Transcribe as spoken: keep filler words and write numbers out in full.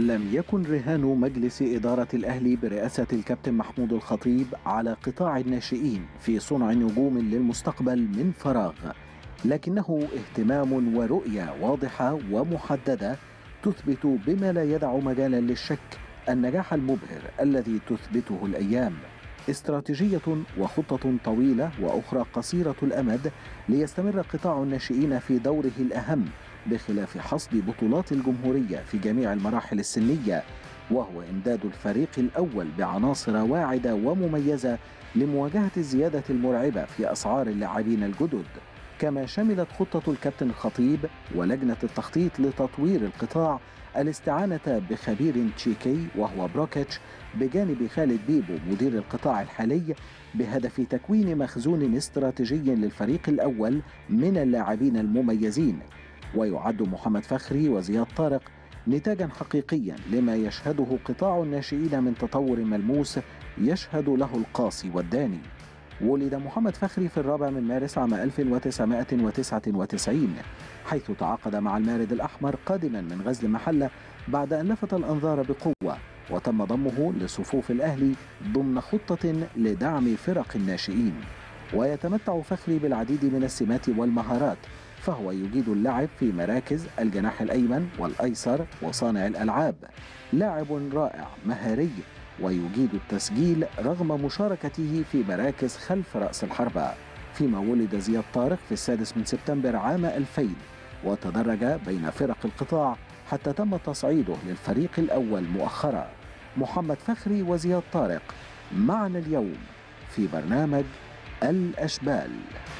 لم يكن رهان مجلس إدارة الأهلي برئاسة الكابتن محمود الخطيب على قطاع الناشئين في صنع نجوم للمستقبل من فراغ، لكنه اهتمام ورؤية واضحة ومحددة تثبت بما لا يدع مجالا للشك النجاح المبهر الذي تثبته الأيام. استراتيجية وخطة طويلة وأخرى قصيرة الأمد ليستمر قطاع الناشئين في دوره الأهم بخلاف حصد بطولات الجمهورية في جميع المراحل السنية، وهو إمداد الفريق الأول بعناصر واعدة ومميزة لمواجهة الزيادة المرعبة في أسعار اللاعبين الجدد. كما شملت خطة الكابتن الخطيب ولجنة التخطيط لتطوير القطاع الاستعانة بخبير تشيكي وهو بروكيتش بجانب خالد بيبو مدير القطاع الحالي بهدف تكوين مخزون استراتيجي للفريق الأول من اللاعبين المميزين. ويعد محمد فخري وزياد طارق نتاجا حقيقيا لما يشهده قطاع الناشئين من تطور ملموس يشهد له القاصي والداني. ولد محمد فخري في الرابع من مارس عام ألف وتسعمائة وتسعة وتسعين، حيث تعاقد مع المارد الأحمر قادما من غزل محلة بعد أن لفت الأنظار بقوة، وتم ضمه لصفوف الأهلي ضمن خطة لدعم فرق الناشئين. ويتمتع فخري بالعديد من السمات والمهارات، فهو يجيد اللعب في مراكز الجناح الأيمن والأيسر وصانع الألعاب، لاعب رائع مهاري، ويجيد التسجيل رغم مشاركته في مراكز خلف رأس الحربة. فيما ولد زياد طارق في السادس من سبتمبر عام ألفين، وتدرج بين فرق القطاع حتى تم تصعيده للفريق الأول مؤخرا. محمد فخري وزياد طارق معنا اليوم في برنامج الأشبال.